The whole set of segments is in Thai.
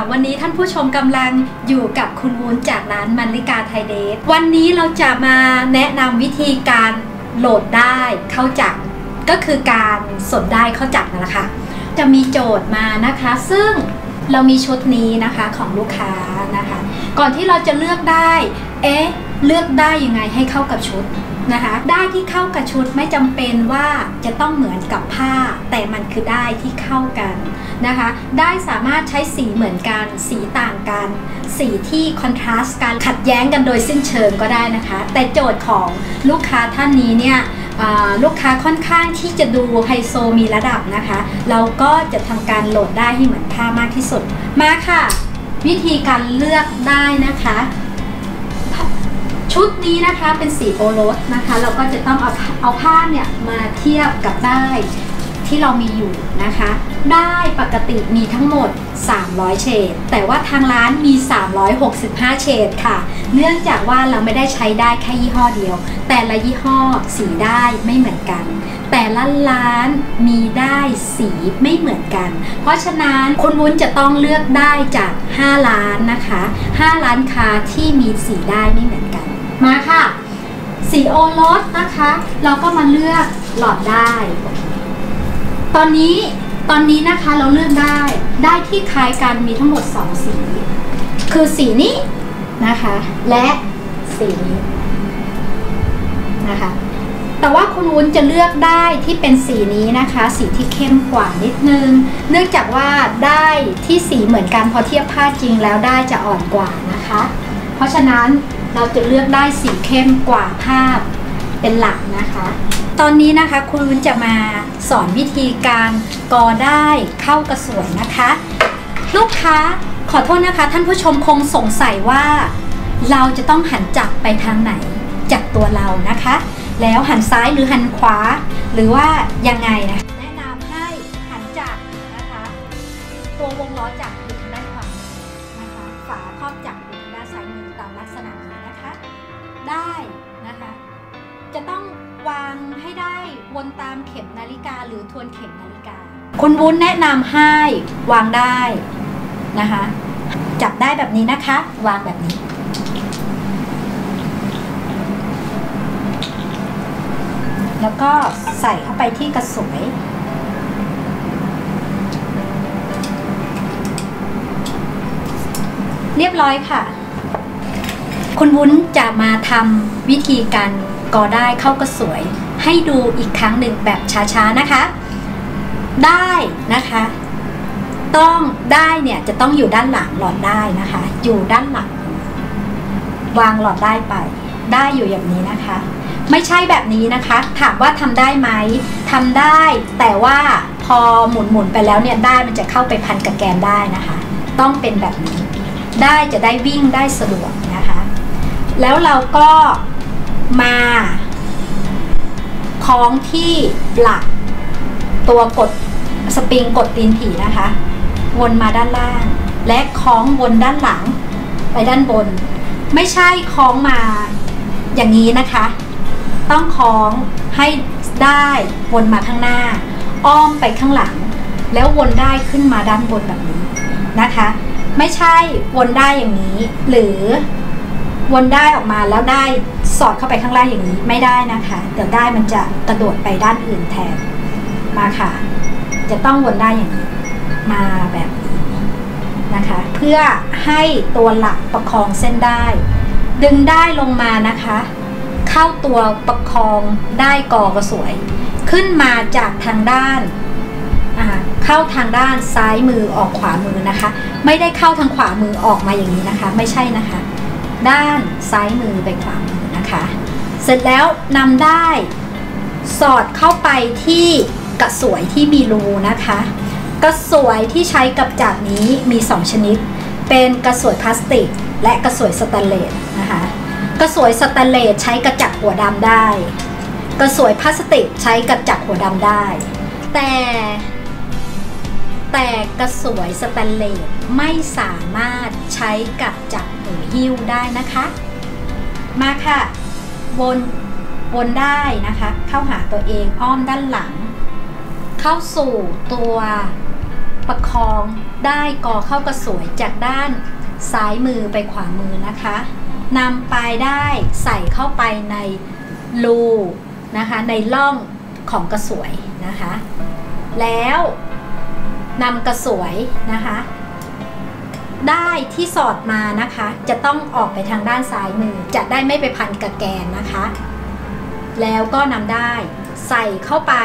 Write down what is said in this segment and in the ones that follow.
วันนี้ท่านผู้ชมกำลังอยู่กับคุณวุ้นจากร้านมันลิกาไทยเดทวันนี้เราจะมาแนะนำวิธีการโหลดได้เข้าจักรก็คือการสดได้เข้าจักรนั่นแหละค่ะจะมีโจทย์มานะคะซึ่งเรามีชุดนี้นะคะของลูกค้านะคะก่อนที่เราจะเลือกได้เลือกได้ยังไงให้เข้ากับชุดนะคะได้ที่เข้ากับชุดไม่จำเป็นว่าจะต้องเหมือนกับผ้าแต่มันคือได้ที่เข้ากันนะคะได้สามารถใช้สีเหมือนกันสีต่างกันสีที่คอนทราสต์กันขัดแย้งกันโดยสิ้นเชิงก็ได้นะคะแต่โจทย์ของลูกค้าท่านนี้เนี่ยลูกค้าค่อนข้างที่จะดูไฮโซมีระดับนะคะเราก็จะทำการโหลดได้ให้เหมือนผ้ามากที่สุดมาค่ะวิธีการเลือกได้นะคะชุดนี้นะคะเป็นสีโอรสนะคะเราก็จะต้องเอาผ้าเนี่ยมาเทียบกับได้ที่เรามีอยู่นะคะได้ปกติมีทั้งหมด300เฉดแต่ว่าทางร้านมี365เฉดค่ะเนื่องจากว่าเราไม่ได้ใช้ได้แค่ยี่ห้อเดียวแต่ละยี่ห้อสีได้ไม่เหมือนกันแต่ละร้านมีได้สีไม่เหมือนกันเพราะฉะนั้นคุณวุ้นจะต้องเลือกได้จาก5ร้านนะคะ5ร้านค้าที่มีสีได้ไม่เหมือนกันมาค่ะสีโอรสนะคะเราก็มาเลือกหลอดได้ตอนนี้นะคะเราเลือกได้ที่คล้ายกันมีทั้งหมด2สีคือสีนี้นะคะและสีนี้นะคะแต่ว่าคุณวุ้นจะเลือกได้ที่เป็นสีนี้นะคะสีที่เข้มกว่านิดนึงเนื่องจากว่าได้ที่สีเหมือนกันพอเทียบผ้าจริงแล้วได้จะอ่อนกว่านะคะเพราะฉะนั้นเราจะเลือกได้สีเข้มกว่าผ้าเป็นหลักนะคะตอนนี้นะคะคุณวุ้นจะมาสอนวิธีการกอได้เข้ากระสวยนะคะลูกค้าขอโทษนะคะท่านผู้ชมคงสงสัยว่าเราจะต้องหันจักรไปทางไหนจากตัวเรานะคะแล้วหันซ้ายหรือหันขวาหรือว่ายังไงนะแนะนำให้หันจักรนะคะตัววงล้อจักรอยู่ทางด้านขวานะคะฝาครอบจักรอยู่ทางด้านซ้ายมือตามลักษณะนี้นะคะได้นะคะจะต้องวางให้ได้วนตามเข็มนาฬิกาหรือทวนเข็มนาฬิกาคุณวุ้นแนะนำให้วางได้นะคะจับได้แบบนี้นะคะวางแบบนี้แล้วก็ใส่เข้าไปที่กระสวยเรียบร้อยค่ะคุณวุ้นจะมาทำวิธีการกอได้เข้ากระสวยให้ดูอีกครั้งหนึ่งแบบช้าๆนะคะได้นะคะต้องได้เนี่ยจะต้องอยู่ด้านหลังหลอดได้นะคะอยู่ด้านหลังวางหลอดได้ไปได้อยู่อย่างนี้นะคะไม่ใช่แบบนี้นะคะถามว่าทำได้ไหมทำได้แต่ว่าพอหมุนไปแล้วเนี่ยได้มันจะเข้าไปพันกับแกนได้นะคะต้องเป็นแบบนี้ได้จะได้วิ่งได้สะดวกนะคะแล้วเราก็มาคล้องที่หลักตัวกดสปริงกดตีนผีนะคะวนมาด้านล่างและคล้องวนด้านหลังไปด้านบนไม่ใช่คล้องมาอย่างนี้นะคะต้องคล้องให้ได้วนมาข้างหน้าอ้อมไปข้างหลังแล้ววนได้ขึ้นมาด้านบนแบบนี้นะคะไม่ใช่วนได้อย่างนี้หรือวนได้ออกมาแล้วได้สอดเข้าไปข้างล่างอย่างนี้ไม่ได้นะคะเดี๋ยวได้มันจะกระโดดไปด้านอื่นแทนมาค่ะจะต้องวนได้อย่างนี้มาแบบนี้นะคะเพื่อให้ตัวหลักประคองเส้นได้ดึงได้ลงมานะคะเข้าตัวประคองได้กอกระสวยขึ้นมาจากทางด้านเข้าทางด้านซ้ายมือออกขวามือนะคะไม่ได้เข้าทางขวามือออกมาอย่างนี้นะคะไม่ใช่นะคะด้านซ้ายมือไปขวามือนะคะเสร็จแล้วนำได้สอดเข้าไปที่กระสวยที่มีรูนะคะกระสวยที่ใช้กับจักรนี้มี2ชนิดเป็นกระสวยพลาสติกและกระสวยสแตนเลสนะคะกระสวยสแตนเลสใช้กระจักรหัวดำได้กระสวยพลาสติกใช้กระจักรหัวดำได้แต่กระสวยสแตนเลสไม่สามารถใช้กับจักรหูหิ้วได้นะคะมาค่ะวนได้นะคะเข้าหาตัวเองอ้อมด้านหลังเข้าสู่ตัวประคองได้กอเข้ากระสวยจากด้านซ้ายมือไปขวามือนะคะนำปลายได้ใส่เข้าไปในรูนะคะในร่องของกระสวยนะคะแล้วนำกระสวยนะคะได้ที่สอดมานะคะจะต้องออกไปทางด้านซ้ายมือจะได้ไม่ไปพันกับแกนนะคะแล้วก็นำได้ใส่เข้าไป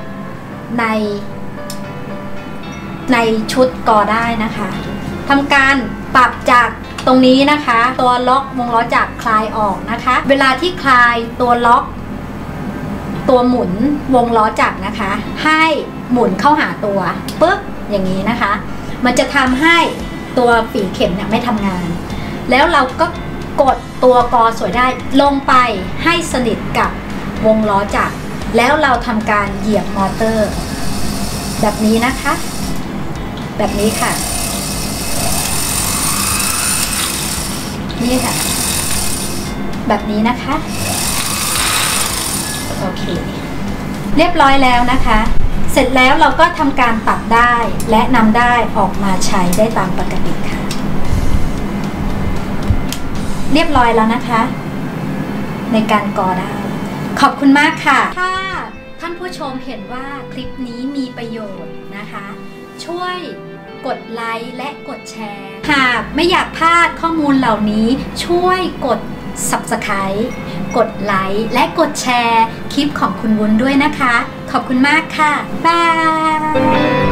ในชุดกอได้นะคะทำการปรับจากตรงนี้นะคะตัวล็อกวงล้อจักรคลายออกนะคะเวลาที่คลายตัวล็อกตัวหมุนวงล้อจักรนะคะให้หมุนเข้าหาตัวปึ๊บอย่างนี้นะคะมันจะทำให้ตัวฝีเข็มเนี่ยไม่ทำงานแล้วเราก็กดตัวกอสวยได้ลงไปให้สนิทกับวงล้อจักรแล้วเราทำการเหยียบมอเตอร์แบบนี้นะคะแบบนี้ค่ะนี่ค่ะแบบนี้นะคะโอเคเรียบร้อยแล้วนะคะเสร็จแล้วเราก็ทำการตัดได้และนำได้ออกมาใช้ได้ตามปกติค่ะเรียบร้อยแล้วนะคะในการกอได้ขอบคุณมากค่ะถ้าท่านผู้ชมเห็นว่าคลิปนี้มีประโยชน์นะคะช่วยกดไลค์และกดแชร์หากไม่อยากพลาดข้อมูลเหล่านี้ช่วยกด Subscribe กดไลค์และกดแชร์คลิปของคุณวุ้นด้วยนะคะขอบคุณมากค่ะบาย